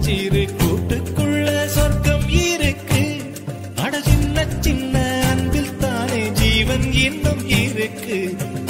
சிறு கூட்டுக்குள்ள சொர்க்கம் இருக்கு. அட சின்ன சின்ன அன்பில் தானே ஜீவன் இன்னும் இருக்கு.